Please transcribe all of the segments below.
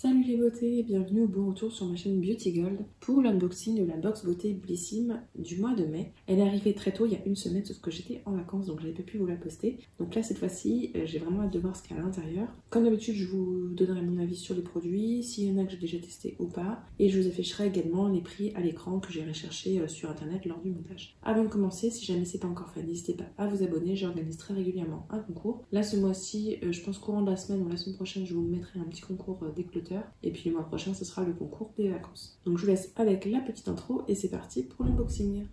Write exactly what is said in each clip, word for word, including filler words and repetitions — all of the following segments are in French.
Salut les beautés et bienvenue au bon retour sur ma chaîne Beauty Gold pour l'unboxing de la box beauté Blissim du mois de mai. Elle est arrivée très tôt, il y a une semaine, sauf que j'étais en vacances donc j'avais pas pu vous la poster. Donc là cette fois-ci, j'ai vraiment hâte de voir ce qu'il y a à l'intérieur. Comme d'habitude, je vous donnerai mon avis sur les produits, s'il y en a que j'ai déjà testé ou pas. Et je vous afficherai également les prix à l'écran que j'ai recherché sur internet lors du montage. Avant de commencer, si jamais c'est pas encore fait, n'hésitez pas à vous abonner, j'organise très régulièrement un concours. Là ce mois-ci, je pense courant de la semaine ou la semaine prochaine, je vous mettrai un petit concours d'écloteurs. Et puis le mois prochain, ce sera le concours des vacances. Donc je vous laisse avec la petite intro et c'est parti pour l'unboxing.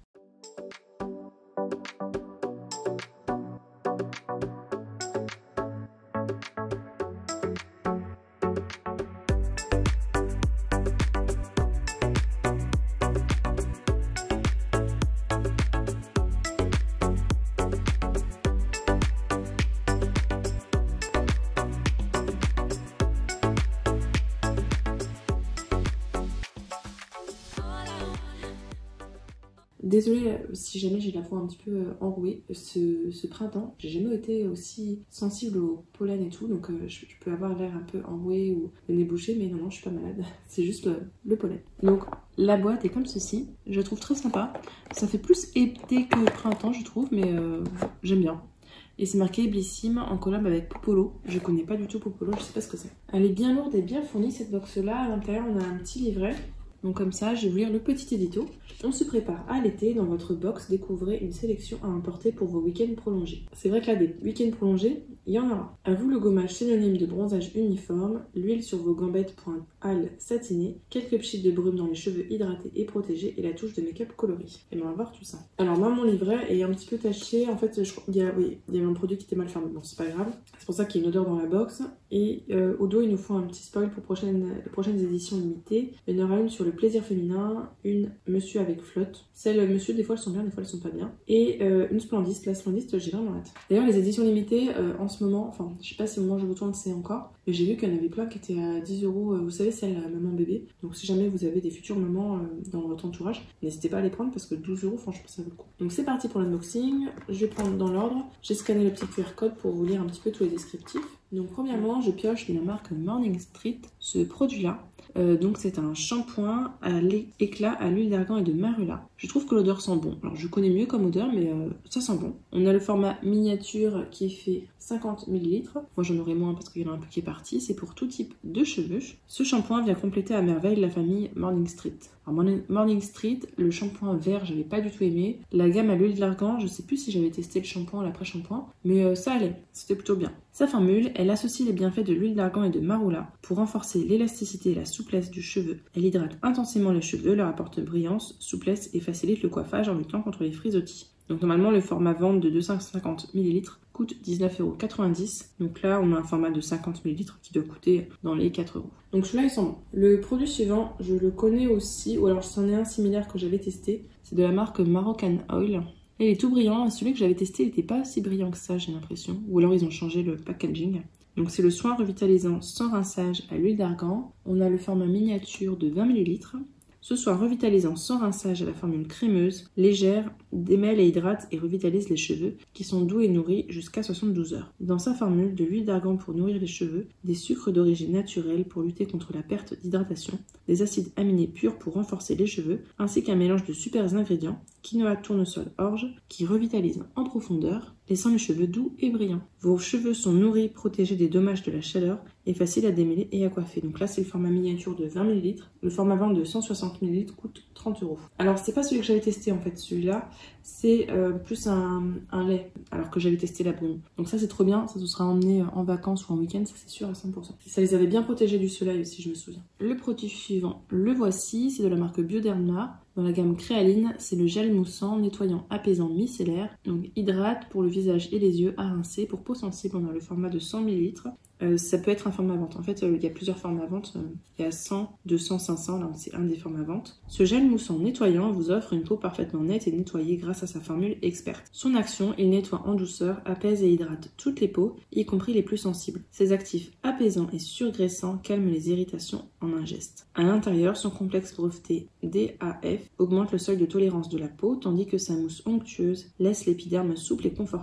Désolée si jamais j'ai la voix un petit peu enrouée ce, ce printemps. J'ai jamais été aussi sensible au pollen et tout, donc euh, je, je peux avoir l'air un peu enrouée ou le nez bouché, mais non, non, je suis pas malade. C'est juste le, le pollen. Donc la boîte est comme ceci. Je la trouve très sympa. Ça fait plus été que printemps, je trouve, mais euh, j'aime bien. Et c'est marqué Blissim en collab avec Popolo. Je connais pas du tout Popolo, je sais pas ce que c'est. Elle est bien lourde et bien fournie cette box là. À l'intérieur, on a un petit livret. Donc comme ça, je vais vous lire le petit édito. On se prépare à l'été. Dans votre box, découvrez une sélection à emporter pour vos week-ends prolongés. C'est vrai que là, des week-ends prolongés, il y en aura. À vous le gommage synonyme de bronzage uniforme, l'huile sur vos gambettes pour un hâle satiné, quelques pchites de brume dans les cheveux hydratés et protégés et la touche de make-up coloré. Et bien on va voir tout ça. Alors moi, mon livret est un petit peu taché. En fait, je, il, y a, oui, il y avait un produit qui était mal fermé. Bon, c'est pas grave. C'est pour ça qu'il y a une odeur dans la box. Et euh, au dos, il nous faut un petit spoil pour prochaine, les prochaines éditions limitées. Il y en aura une sur le plaisir féminin, une monsieur avec flotte. Celles monsieur, des fois elles sont bien, des fois elles sont pas bien. Et euh, une splendiste. La splendiste, j'ai vraiment hâte. D'ailleurs, les éditions limitées, euh, en ce moment, enfin, je sais pas si au moment où je vous tourne c'est encore, mais j'ai vu qu'il y en avait plein qui étaient à dix euros. Vous savez, celle à maman bébé. Donc si jamais vous avez des futures mamans euh, dans votre entourage, n'hésitez pas à les prendre parce que douze euros, franchement, ça vaut le coup. Donc c'est parti pour l'unboxing. Je vais prendre dans l'ordre. J'ai scanné le petit Q R code pour vous lire un petit peu tous les descriptifs. Donc premièrement, je pioche de la marque Morning Street ce produit-là. Euh, donc c'est un shampoing à l'éclat à l'huile d'argan et de marula. Je trouve que l'odeur sent bon. Alors je connais mieux comme odeur, mais euh, ça sent bon. On a le format miniature qui fait cinquante millilitres. Moi j'en aurai moins parce qu'il y en a un peu qui est parti. C'est pour tout type de cheveux. Ce shampoing vient compléter à merveille la famille Morning Street. Alors Morning Street, le shampoing vert, j'avais pas du tout aimé. La gamme à l'huile d'argan, je sais plus si j'avais testé le shampoing ou l'après-shampoing, mais euh, ça allait, c'était plutôt bien. Sa formule, elle associe les bienfaits de l'huile d'argan et de marula pour renforcer l'élasticité et la souplesse du cheveu. Elle hydrate intensément les cheveux, leur apporte brillance, souplesse et facilite le coiffage en luttant contre les frisottis. Donc normalement, le format vente de deux cent cinquante millilitres coûte dix-neuf euros quatre-vingt-dix. Donc là, on a un format de cinquante millilitres qui doit coûter dans les quatre euros. Donc celui-là, il sent bon. Le produit suivant, je le connais aussi, ou alors c'en est un similaire que j'avais testé. C'est de la marque Moroccan Oil. Et il est tout brillant. Celui que j'avais testé, il n'était pas si brillant que ça, j'ai l'impression. Ou alors ils ont changé le packaging. Donc c'est le soin revitalisant sans rinçage à l'huile d'argan. On a le format miniature de vingt millilitres. Ce soin revitalisant sans rinçage à la formule crémeuse, légère, démêle et hydrate et revitalise les cheveux qui sont doux et nourris jusqu'à soixante-douze heures. Dans sa formule, de l'huile d'argan pour nourrir les cheveux, des sucres d'origine naturelle pour lutter contre la perte d'hydratation, des acides aminés purs pour renforcer les cheveux, ainsi qu'un mélange de super ingrédients, quinoa, tournesol, orge, qui revitalise en profondeur, laissant les cheveux doux et brillants. Vos cheveux sont nourris, protégés des dommages de la chaleur et faciles à démêler et à coiffer. Donc là, c'est le format miniature de vingt millilitres. Le format vente de cent soixante millilitres coûte trente euros. Alors, c'est pas celui que j'avais testé en fait, celui-là. C'est euh, plus un, un lait, alors que j'avais testé la brume. Donc ça, c'est trop bien. Ça se sera emmené en vacances ou en week-end, ça c'est sûr à cent pour cent. Ça les avait bien protégés du soleil aussi, je me souviens. Le produit suivant, le voici. C'est de la marque Bioderma. Dans la gamme Créaline, c'est le gel moussant, nettoyant, apaisant, micellaire. Donc hydrate pour le visage et les yeux, à rincer. Pour peau sensible, on a le format de cent millilitres. Euh, ça peut être un format vente. En fait, euh, il y a plusieurs formats vente. Euh, il y a cent, deux cents, cinq cents. Là, c'est un des formats vente. Ce gel moussant nettoyant vous offre une peau parfaitement nette et nettoyée grâce à sa formule experte. Son action, il nettoie en douceur, apaise et hydrate toutes les peaux, y compris les plus sensibles. Ses actifs apaisants et surgraissants calment les irritations en un geste. À l'intérieur, son complexe breveté D A F augmente le seuil de tolérance de la peau, tandis que sa mousse onctueuse laisse l'épiderme souple et confortable.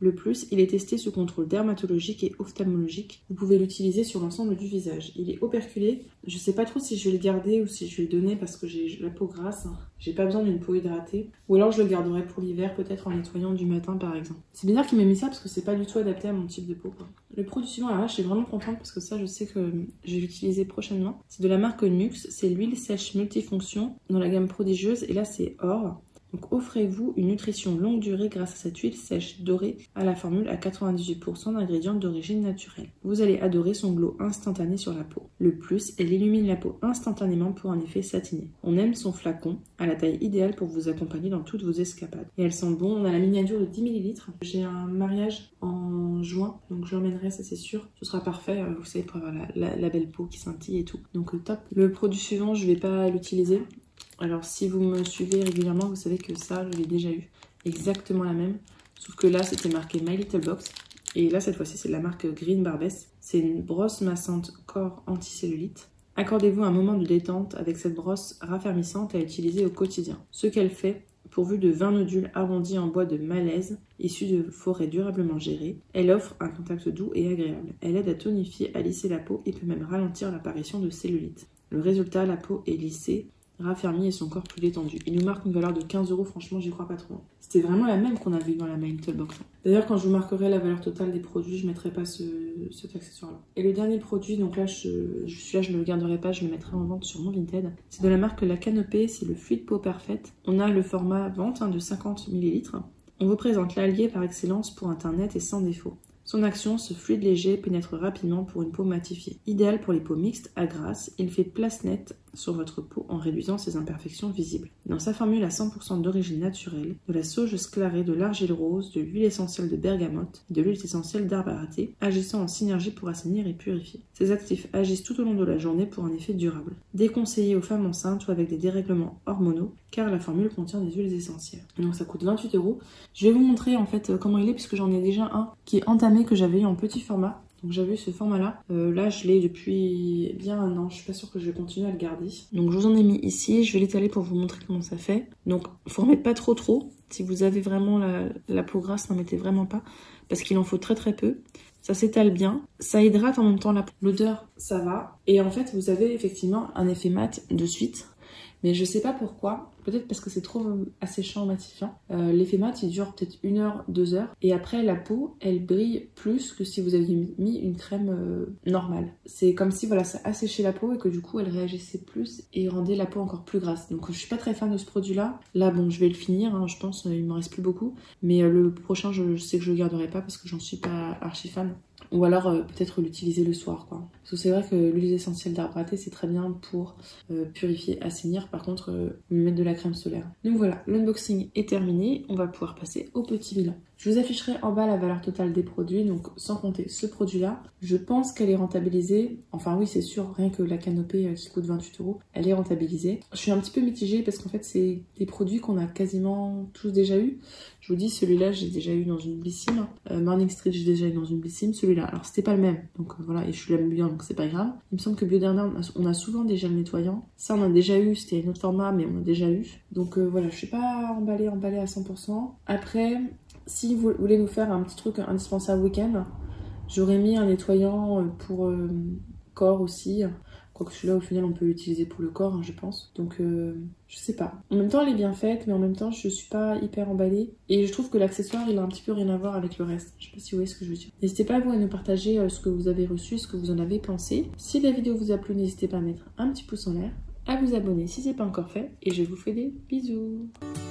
Le plus, il est testé sous contrôle dermatologique et ophtalmologique. Vous pouvez l'utiliser sur l'ensemble du visage. Il est operculé. Je sais pas trop si je vais le garder ou si je vais le donner parce que j'ai la peau grasse. J'ai pas besoin d'une peau hydratée. Ou alors je le garderai pour l'hiver, peut-être en nettoyant du matin par exemple. C'est bizarre qu'il m'ait mis ça parce que c'est pas du tout adapté à mon type de peau, quoi. Le produit suivant, alors là je suis vraiment contente parce que ça je sais que je vais l'utiliser prochainement. C'est de la marque Nuxe, c'est l'huile sèche multifonction dans la gamme prodigieuse et là c'est or. Donc offrez-vous une nutrition longue durée grâce à cette huile sèche dorée à la formule à quatre-vingt-dix-huit pour cent d'ingrédients d'origine naturelle. Vous allez adorer son glow instantané sur la peau. Le plus, elle illumine la peau instantanément pour un effet satiné. On aime son flacon, à la taille idéale pour vous accompagner dans toutes vos escapades. Et elle sent bon, on a la miniature de dix millilitres. J'ai un mariage en juin, donc je l'emmènerai, ça c'est sûr. Ce sera parfait, vous savez, pour avoir la, la, la belle peau qui scintille et tout. Donc top. Le produit suivant, je vais pas l'utiliser. Alors si vous me suivez régulièrement, vous savez que ça, je l'ai déjà eu. Exactement la même. Sauf que là, c'était marqué My Little Box. Et là, cette fois-ci, c'est de la marque Green Barbess. C'est une brosse massante corps anticellulite. Accordez-vous un moment de détente avec cette brosse raffermissante à utiliser au quotidien. Ce qu'elle fait, pourvue de vingt nodules arrondis en bois de malaise, issus de forêts durablement gérées, elle offre un contact doux et agréable. Elle aide à tonifier, à lisser la peau et peut même ralentir l'apparition de cellulite. Le résultat, la peau est lissée, raffermi et son corps plus détendu. Il nous marque une valeur de quinze euros, franchement j'y crois pas trop. C'était vraiment la même qu'on avait eu dans la My Little Box. D'ailleurs quand je vous marquerai la valeur totale des produits, je mettrai pas ce, cet accessoire là. Et le dernier produit, donc là je, je suis là, je ne le garderai pas, je le mettrai en vente sur mon Vinted. C'est de la marque La Canopée, c'est le fluide peau parfaite. On a le format vente hein, de cinquante millilitres. On vous présente l'allié par excellence pour un teint net et sans défaut. Son action, ce fluide léger, pénètre rapidement pour une peau matifiée. Idéal pour les peaux mixtes à grasse, il fait place nette sur votre peau en réduisant ses imperfections visibles. Dans sa formule à cent pour cent d'origine naturelle, de la sauge sclarée, de l'argile rose, de l'huile essentielle de bergamote, de l'huile essentielle d'arbre à raté, agissant en synergie pour assainir et purifier. Ces actifs agissent tout au long de la journée pour un effet durable. Déconseillé aux femmes enceintes ou avec des dérèglements hormonaux, car la formule contient des huiles essentielles. Donc ça coûte vingt-huit euros. Je vais vous montrer en fait comment il est puisque j'en ai déjà un qui est entamé que j'avais eu en petit format. Donc j'avais eu ce format là, euh, là je l'ai depuis bien un an, je suis pas sûre que je vais continuer à le garder. Donc je vous en ai mis ici, je vais l'étaler pour vous montrer comment ça fait. Donc faut en mettre pas trop trop, si vous avez vraiment la, la peau grasse, n'en mettez vraiment pas, parce qu'il en faut très très peu. Ça s'étale bien, ça hydrate en même temps la peau. L'odeur ça va, et en fait vous avez effectivement un effet mat de suite. Mais je sais pas pourquoi, peut-être parce que c'est trop asséchant, matifiant. Euh, L'effet mat, il dure peut-être une heure, deux heures. Et après, la peau, elle brille plus que si vous aviez mis une crème euh, normale. C'est comme si voilà, ça asséchait la peau et que du coup, elle réagissait plus et rendait la peau encore plus grasse. Donc je suis pas très fan de ce produit-là. Là, bon, je vais le finir, hein, je pense, il me reste plus beaucoup. Mais euh, le prochain, je, je sais que je le garderai pas parce que j'en suis pas archi fan. Ou alors euh, peut-être l'utiliser le soir, quoi. Parce que c'est vrai que l'huile essentielle d'arbre à thé, c'est très bien pour euh, purifier, assainir. Par contre, euh, mettre de la crème solaire. Donc voilà, l'unboxing est terminé. On va pouvoir passer au petit bilan. Je vous afficherai en bas la valeur totale des produits, donc sans compter ce produit-là. Je pense qu'elle est rentabilisée. Enfin oui, c'est sûr, rien que la canopée qui coûte vingt-huit euros, elle est rentabilisée. Je suis un petit peu mitigée parce qu'en fait, c'est des produits qu'on a quasiment tous déjà eu. Je vous dis, celui-là, j'ai déjà eu dans une Blissim. Euh, Morning Street, j'ai déjà eu dans une Blissim. Celui-là, alors c'était pas le même. Donc euh, voilà, et je l'aime bien, donc c'est pas grave. Il me semble que Bioderma, on a souvent déjà le nettoyant. Ça, on a déjà eu, c'était un autre format, mais on a déjà eu. Donc euh, voilà, je suis pas emballée, emballée à cent pour cent. Après, si vous voulez vous faire un petit truc indispensable week-end, j'aurais mis un nettoyant pour euh, corps aussi. Quoique celui-là, au final, on peut l'utiliser pour le corps, hein, je pense. Donc, euh, je sais pas. En même temps, elle est bien faite, mais en même temps, je suis pas hyper emballée. Et je trouve que l'accessoire, il a un petit peu rien à voir avec le reste. Je sais pas si vous voyez ce que je veux dire. N'hésitez pas, vous, à nous partager euh, ce que vous avez reçu, ce que vous en avez pensé. Si la vidéo vous a plu, n'hésitez pas à mettre un petit pouce en l'air, à vous abonner si c'est pas encore fait. Et je vous fais des bisous.